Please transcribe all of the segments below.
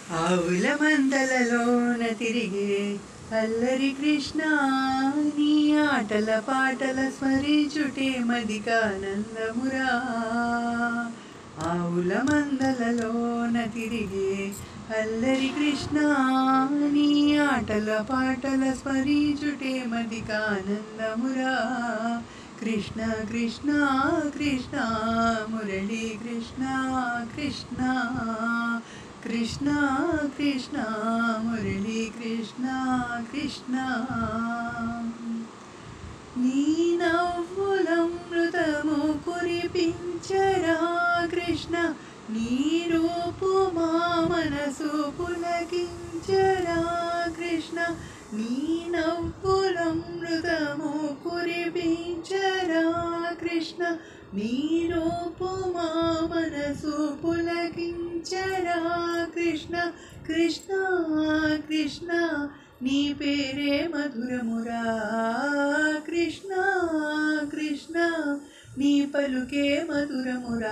ఆవుల మందలలోన తిరిగే అల్లరి కృష్ణ నీ ఆటల పాటల స్మరించుటే మదికానందమురా. ఆవుల మందలలోన తిరిగే అల్లరి కృష్ణ నీ ఆటల పాటల స్మరించుటే మదికానందమురా. కృష్ణ కృష్ణ కృష్ణ మురళీ కృష్ణ కృష్ణ కృష్ణ కృష్ణ మురళీ కృష్ణ కృష్ణ. నీ నవ్వులమృతము కురిపించరా కృష్ణ, నీ రూపు మా మనసు పులకించరా కృష్ణ. నీ నవ్వులమృతము కురిపించరా కృష్ణ, నీ రూపు మా మనసు పులకించరా కృష్ణ. కృష్ణ కృష్ణ నీ పేరే మధురమురా. కృష్ణ కృష్ణ నీ పలుకే మధురమురా.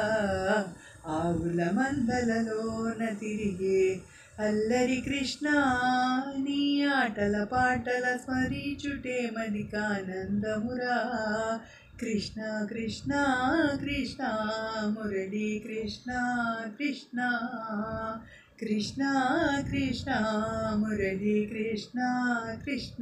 ఆవుల మందలలోన తిరిగే అల్లరి కృష్ణ నీ ఆటల పాటల స్మరించుటే మదికానందమురా. కృష్ణ కృష్ణ కృష్ణ మురళీ కృష్ణ కృష్ణ కృష్ణ కృష్ణ మురళీ కృష్ణ కృష్ణ.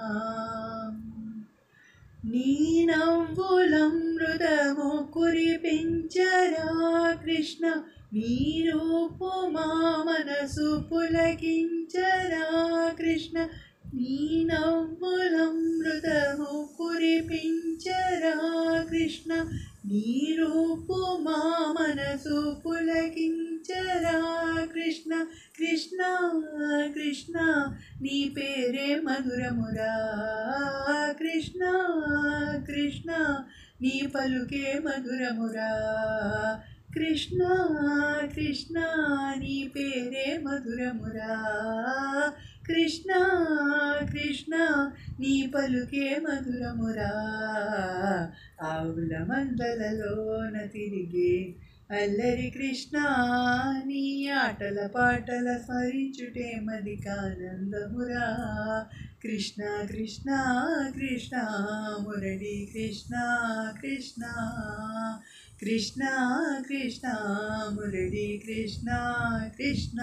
నీ నవ్వులమృతము కురిపించరా కృష్ణ, నీ రూపు మా మనసు పులకించరా కృష్ణ. నీ నవ్వులమృతము కురిపించరా కృష్ణ, నీ రూపు మా మనసు పులకించరా కృష్ణ. కృష్ణ కృష్ణ నీ పేరే మధురమురా. కృష్ణ కృష్ణ నీ పలుకే మధురమురా. కృష్ణ కృష్ణ నీ పేరే మధురమురా. కృష్ణ కృష్ణ నీ పలుకే మధురమురా. ఆవుల మందలలోన తిరిగే అల్లరి కృష్ణ నీ ఆటల పాటల స్మరించుటే మదికానందమురా. కృష్ణ కృష్ణ కృష్ణ మురళీ కృష్ణ కృష్ణ కృష్ణ కృష్ణ మురళీ కృష్ణ కృష్ణ.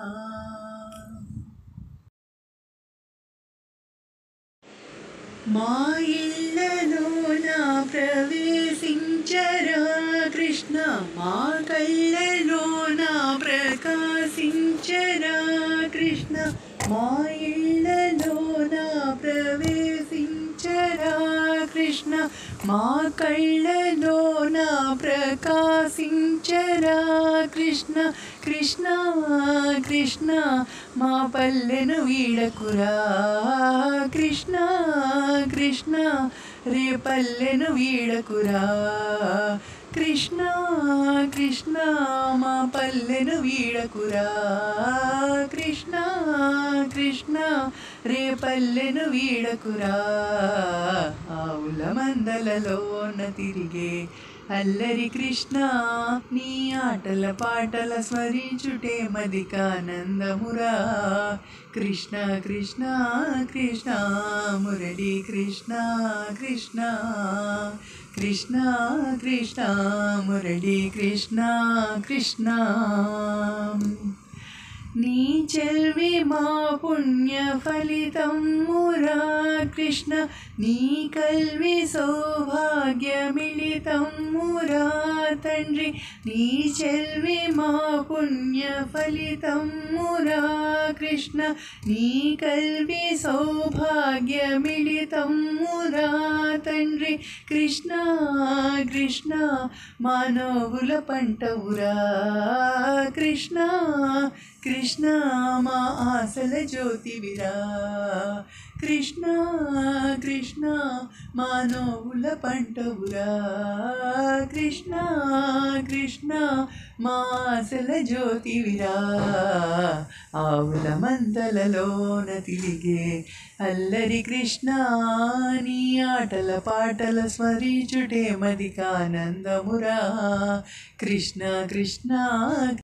మా ఇళ్ళలోన ప్రవేశించరా కృష్ణ, మా కళ్ళలోన ప్రకాశించరా కృష్ణ. మా ఇళ్ళలోన ప్రవేశించరా కృష్ణ, మా కళ్ళలోన ప్రకాశించరా కృష్ణ. కృష్ణ కృష్ణ మా పల్లెను వీడకురా. కృష్ణ కృష్ణ రే పల్లెను వీడకురా. కృష్ణ కృష్ణ మా పల్లెను వీడకురా. కృష్ణ కృష్ణ రే పల్లెను వీడకురా. ఆవుల మందలలోన తిరిగే అల్లరి కృష్ణ నీ ఆటల పాటల స్మరించుటే మదికానందమురా. కృష్ణ కృష్ణ కృష్ణ మురళీ కృష్ణ కృష్ణ కృష్ణ కృష్ణ మురళీ కృష్ణ కృష్ణ. నీ చెల్వి మా పుణ్య ఫలితమురా కృష్ణ, నీ కల్వి సౌభాగ్యమిళితమురా తండ్రి. నీ చెల్వి మా పుణ్య ఫలితమురా కృష్ణ, నీ కల్వి సౌభాగ్యమిళితమురా తండ్రి. కృష్ణ కృష్ణ మానవుల పంటవురా. కృష్ణ కృష్ణ మా ఆశల జ్యోతివిరా. కృష్ణ కృష్ణ మానవుల పంటవురా. కృష్ణ కృష్ణ మా ఆశల జ్యోతివిరా. ఆవుల మందలలోన తిరిగే అల్లరి కృష్ణ నీ ఆటల పాటల స్మరించుటే మదికానందమురా. కృష్ణ కృష్ణ